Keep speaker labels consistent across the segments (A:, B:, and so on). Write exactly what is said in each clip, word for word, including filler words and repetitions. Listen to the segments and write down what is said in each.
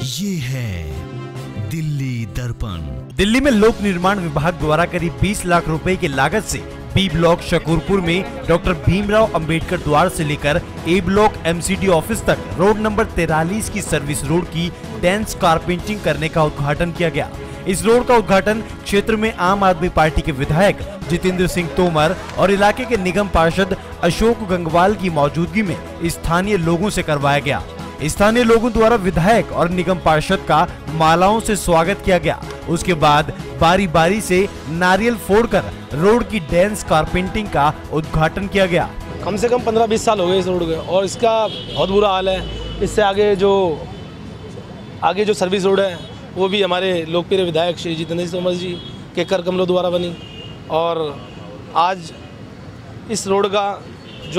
A: ये है दिल्ली दर्पण।
B: दिल्ली में लोक निर्माण विभाग द्वारा करीब बीस लाख रुपए की लागत से बी ब्लॉक शकूरपुर में डॉक्टर भीमराव अंबेडकर द्वार से लेकर ए ब्लॉक एमसीडी ऑफिस तक रोड नंबर तैंतालीस की सर्विस रोड की डेंस कारपेंटिंग करने का उद्घाटन किया गया। इस रोड का उद्घाटन क्षेत्र में आम आदमी पार्टी के विधायक जितेंद्र सिंह तोमर और इलाके के निगम पार्षद अशोक गंगवाल की मौजूदगी में स्थानीय लोगों से करवाया गया। स्थानीय लोगों द्वारा विधायक और निगम पार्षद का मालाओं से स्वागत किया गया। उसके बाद बारी बारी से नारियल फोड़कर रोड की डेंस कारपेंटिंग का उद्घाटन किया गया।
C: कम से कम पंद्रह बीस साल हो गए इस रोड के और इसका बहुत बुरा हाल है। इससे आगे जो आगे जो सर्विस रोड है वो भी हमारे लोकप्रिय विधायक श्री जितेंद्र सिंह तोमर जी के कर कमलों द्वारा बनी और आज इस रोड का जो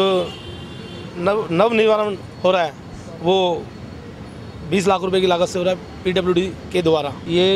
C: नव नव निर्माण हो रहा है वो बीस लाख रुपए की लागत से हो रहा है पीडब्ल्यूडी के द्वारा। ये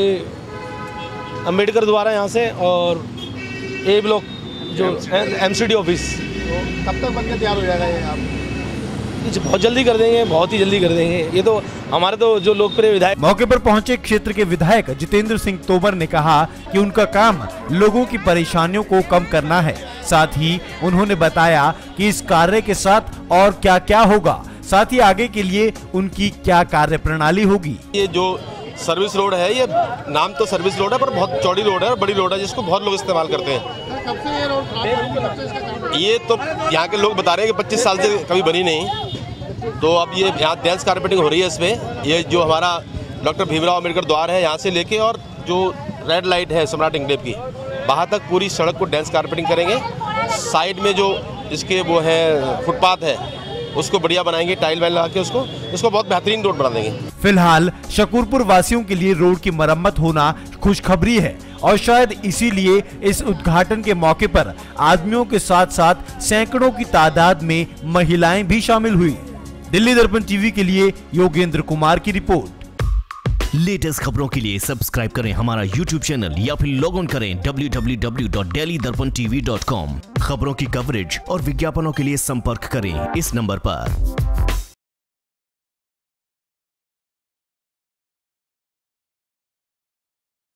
C: अंबेडकर द्वारा यहाँ से और ए ब्लॉक जो एमसीडी ऑफिस
D: कब तक बनकर तैयार हो जाएगा ये आप?
C: बहुत जल्दी कर देंगे, बहुत ही जल्दी कर देंगे। ये तो हमारे तो जो लोकप्रिय विधायक।
B: मौके पर पहुंचे क्षेत्र के विधायक जितेंद्र सिंह तोमर ने कहा कि उनका काम लोगों की परेशानियों को कम करना है। साथ ही उन्होंने बताया कि इस कार्य के साथ और क्या क्या होगा, साथ ही आगे के लिए उनकी क्या कार्य प्रणाली होगी।
E: ये जो सर्विस रोड है, ये नाम तो सर्विस रोड है पर बहुत चौड़ी रोड है और बड़ी रोड है जिसको बहुत लोग इस्तेमाल करते हैं।
D: कब से ये रोड खराब है?
E: ये तो यहाँ के लोग बता रहे हैं कि पच्चीस साल से कभी बनी नहीं। तो अब ये यहाँ डेंस कारपेटिंग हो रही है इसमें। ये जो हमारा डॉक्टर भीमराव अंबेडकर द्वार है यहाँ से लेके और जो रेड लाइट है सम्राट इंकलेव की वहाँ तक पूरी सड़क को डेंस कारपेटिंग करेंगे। साइड में जो इसके वो है फुटपाथ है उसको बढ़िया बनाएंगे, टाइल वाइल लगा के उसको उसको बहुत बेहतरीन रोड बना देंगे।
B: फिलहाल शकूरपुर वासियों के लिए रोड की मरम्मत होना खुशखबरी है और शायद इसीलिए इस उद्घाटन के मौके पर आदमियों के साथ साथ सैकड़ों की तादाद में महिलाएं भी शामिल हुई। दिल्ली दर्पण टीवी के लिए योगेंद्र कुमार की रिपोर्ट।
A: लेटेस्ट खबरों के लिए सब्सक्राइब करें हमारा यूट्यूब चैनल या फिर लॉग ऑन करें W W W dot daily Darpan TV dot com. खबरों की कवरेज और विज्ञापनों के लिए संपर्क करें इस नंबर पर।